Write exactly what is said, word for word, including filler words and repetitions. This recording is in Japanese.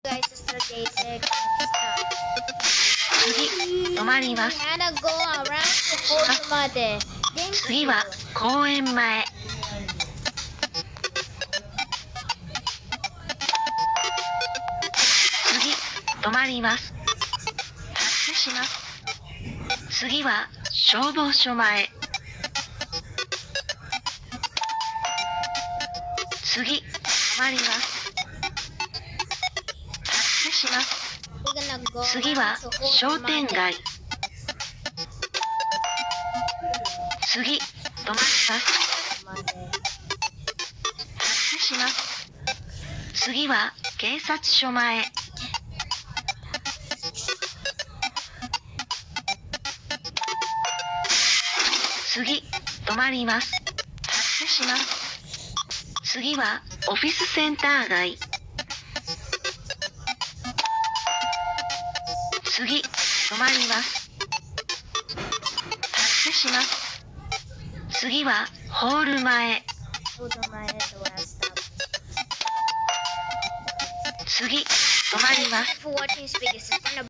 guys start the second start. 次、止まります。 Hannah go around to hold まで。 次は公園前。次、止まります。発車します。次は消防署前。次、止まります。発車します。次は商店街。次、止まります。発車します。次は警察署前。次、止まります。発車します。次はオフィスセンター街。次、止まります。発車します。次はホール前。次、止まります。